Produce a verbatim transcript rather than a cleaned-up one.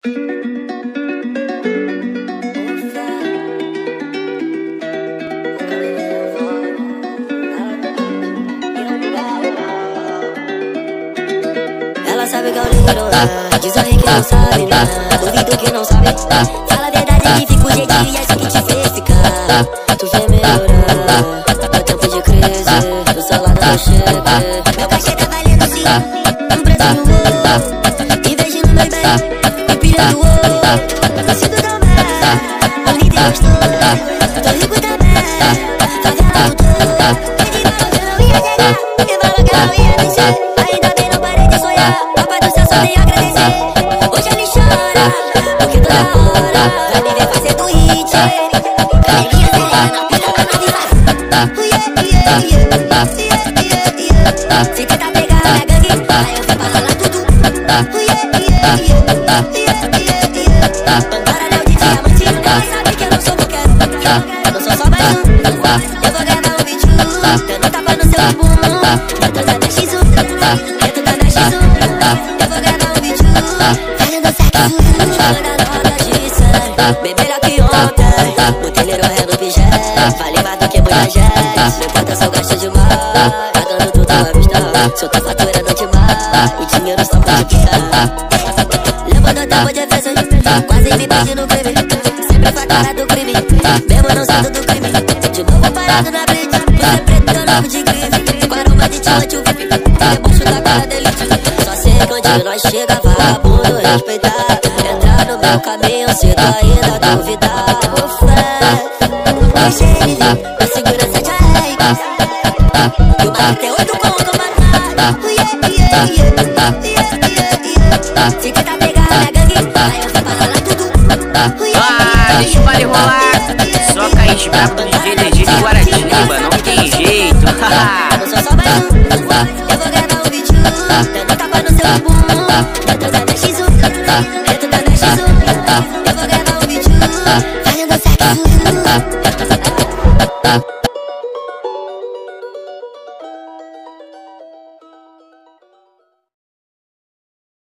Ela sabe que eu ligo, diz aí que não sabe, né? Duvido que não sabe. Fala a verdade que fica o jeitinho e acho que te fez ficar. Tu vem melhorar, no tempo de crise, do seu lado não chega. Meu cachê tá valendo sim, um preço no ouro. Investindo no meu bem, empilhando ouro. Me sinto tão bem, bonita e gostoso. Tô rico também, favela mudou. Pedi pra você não ia chegar, e falou que não ia mexer. Ainda bem não parei de sonhar, papai do céu só tem a agradecer. Hoje ele chora, porque toda hora vai me ver fazendo hit. Canelinha serena, pita pra nós e faz. Uiê, uiê, uiê, uiê, uiê. Se tenta pegar a minha gangue, aí eu vou pra lá tudo. Uiê, uiê, uiê, uiê, uiê, uiê. Pandora, anel de diamante, ela sabe que eu não sou qualquer um. Eu não sou só mais um. Eu vou gravar um vídeo, dando tapa no seu bumbum. Dentro da minha X um, dentro da minha X um. Eu vou gravar um vídeo, fazendo sexo. Jogando na roda de sangue, bem melhor que ontem. Botelheiro é no pijama, vale mais do que muita gente. Não importa se eu gasto demais, pagando tudo à vista. Se eu tô faturando demais, o dinheiro só pode quitar. Levando tempo de defesa, quase me perdi no crime. Sempre foi a cara do crime, mesmo não sendo do crime. De novo parado na blitz, você preto novo de grife. Com aroma de diamante o V I P, debaixo da cara dele. Só sei que onde nós chega, vagabundo respeitar. Entrar no meu caminho, se tu ainda duvidar. O fé, deixa ele vir, a segurança já é igual. E o barco tem oito conto matar. Uiê, uiê, uiê, uiê, uiê, uiê. Se tentar pegar a minha gangue, aí eu vou pra lá tudo. Uiê, Ah, deixa o baile rolar. Só cair brabo do D J Legírio e Guaratiba, não tem jeito. eu não sou só mais um. Eu vou gravar um vídeo, dando tapa no seu bumbum. Dentro da minha X um, dentro da minha X um.